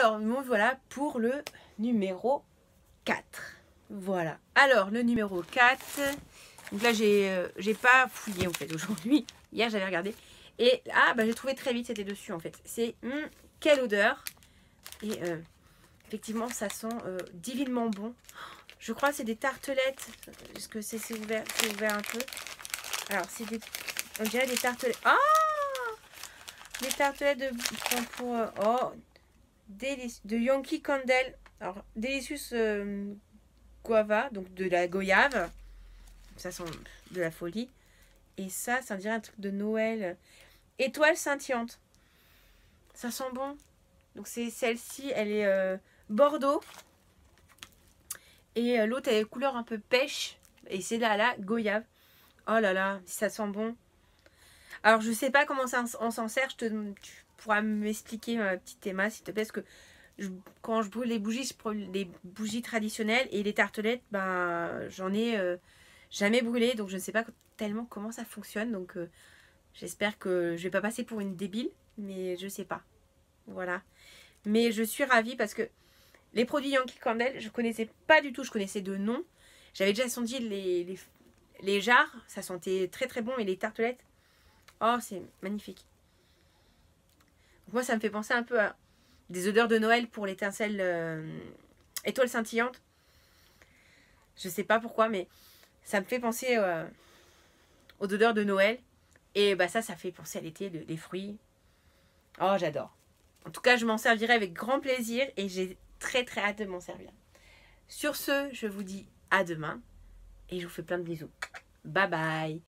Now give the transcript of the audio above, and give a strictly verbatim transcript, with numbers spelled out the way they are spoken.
Alors, bon, voilà pour le numéro quatre. Voilà. Alors, le numéro quatre. Donc là, j'ai euh, j'ai pas fouillé en fait aujourd'hui. Hier, j'avais regardé. Et ah, bah j'ai trouvé très vite, c'était dessus en fait. C'est hum, quelle odeur. Et euh, effectivement, ça sent euh, divinement bon. Je crois que c'est des tartelettes. Est-ce que c'est ouvert, c'est ouvert un peu? Alors, c'est des... On dirait des tartelettes. Ah, des tartelettes de... pour... euh, oh, délici... de Yankee Candle. Alors, Delicious euh, Guava, donc de la goyave. Ça sent de la folie. Et ça, ça dirait un truc de Noël. Étoile scintillante. Ça sent bon. Donc, c'est celle-ci, elle est euh, Bordeaux. Et euh, l'autre, elle est couleur un peu pêche. Et c'est là, là, goyave. Oh là là, ça sent bon. Alors, je sais pas comment ça, on s'en sert. Je te, tu pourras m'expliquer, ma petite Emma, s'il te plaît. Parce que je, quand je brûle les bougies, je brûle les bougies traditionnelles. Et les tartelettes, ben, j'en ai euh, jamais brûlé. Donc, je ne sais pas tellement comment ça fonctionne. Donc, euh, j'espère que je vais pas passer pour une débile. Mais je sais pas. Voilà. Mais je suis ravie parce que les produits Yankee Candle, je connaissais pas du tout. Je connaissais de nom. J'avais déjà senti les, les, les jarres. Ça sentait très très bon. Mais les tartelettes, oh, c'est magnifique. Moi, ça me fait penser un peu à des odeurs de Noël pour l'étincelle euh, étoile scintillante. Je sais pas pourquoi, mais ça me fait penser euh, aux odeurs de Noël. Et bah ça, ça fait penser à l'été, de, des fruits. Oh, j'adore. En tout cas, je m'en servirai avec grand plaisir et j'ai très très hâte de m'en servir. Sur ce, je vous dis à demain et je vous fais plein de bisous. Bye bye.